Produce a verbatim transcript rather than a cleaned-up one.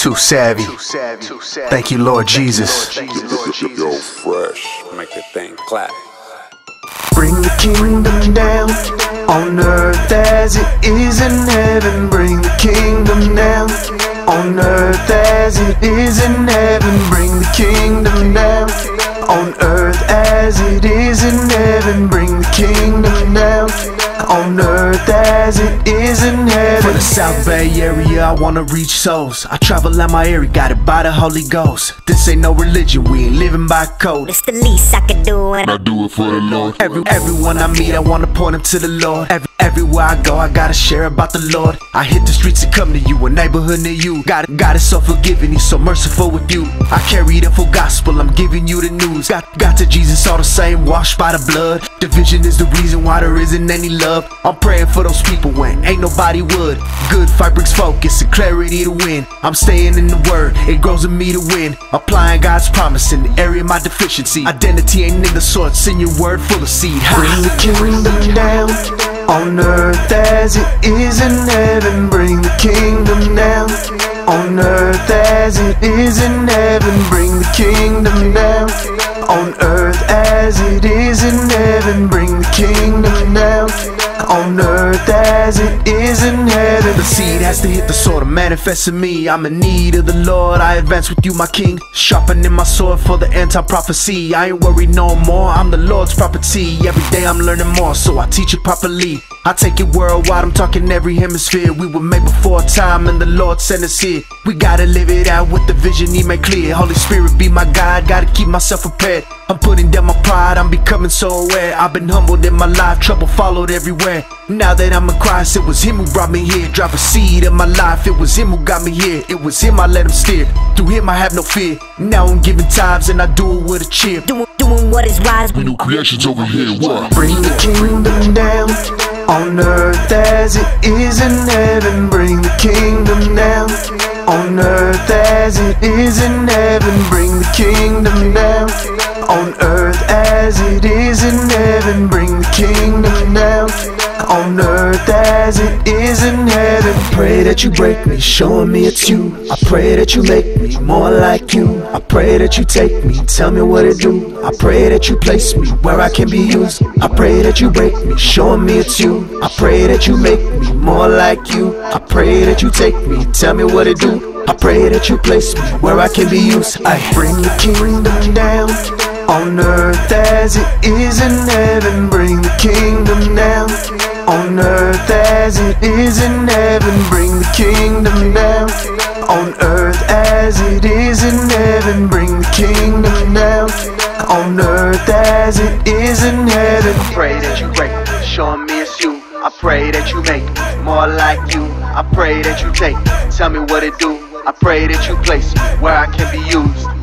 Too savvy. Thank you, Lord Jesus. Yo, fresh. Make the thing clap. Bring the kingdom down on earth as it is in heaven. Bring the kingdom down on earth as it is in heaven. Bring the kingdom down on earth as it is in heaven. Bring the kingdom down on earth as it is in heaven. For the South Bay area, I wanna reach souls. I travel out my area, got it by the Holy Ghost. This ain't no religion, we ain't living by code. It's the least I can do, and I do it for the Lord. Every, everyone I meet, I wanna point them to the Lord. Every, everywhere I go, I gotta share about the Lord. I hit the streets and come to you, a neighborhood near you. God, God is so forgiving, He's so merciful with you. I carry the full gospel, I'm giving you the news. Got, got to Jesus all the same, washed by the blood. Division is the reason why there isn't any love. I'm praying for those people when ain't nobody would. Good fight brings focus and clarity to win. I'm staying in the word, it grows in me to win. Applying God's promise in the area of my deficiency. Identity ain't in the source, in your word full of seed. Bring the kingdom down on earth as it is in heaven. Bring the kingdom down on earth as it is in heaven. Bring the kingdom down on earth as it is in heaven. Bring the kingdom down on earth as it is in heaven. The seed has to hit the soil to manifest in me. I'm in need of the Lord, I advance with you, my King. Sharpening my sword for the anti-prophecy. I ain't worried no more, I'm the Lord's property. Every day I'm learning more, so I teach it properly. I take it worldwide, I'm talking every hemisphere. We were made before time and the Lord sent us here. We gotta live it out with the vision He made clear. Holy Spirit be my guide, gotta keep myself prepared. I'm putting down my pride, I'm becoming so aware. I've been humbled in my life, trouble followed everywhere. Now that I'm in Christ, it was Him who brought me here. Drop a seed in my life, it was Him who got me here. It was Him, I let Him steer. Through Him I have no fear. Now I'm giving tithes and I do it with a cheer. doing, doing what is wise. We new creations over here. What? Bring the kingdom down on earth as it is in heaven. Bring the kingdom down on earth as it is in heaven. Bring the kingdom down on earth as it is in heaven. Bring the kingdom down on earth as it is in heaven. Pray that you break me, showing me it's you. I pray that you make me more like you. I pray that you take me, tell me what to do. I pray that you place me where I can be used. I pray that you break me, showing me it's you. I pray that you make me more like you. I pray that you take me, tell me what to do. I pray that you place me where I can be used. I bring the kingdom down on earth as it is in heaven. Bring the kingdom down on earth as it is in heaven. Bring the kingdom down on earth as it is in heaven. Bring the kingdom down on earth as it is in heaven. I pray that you break me, showing me it's you. I pray that you make me more like you. I pray that you take me, tell me what to do. I pray that you place me where I can be used.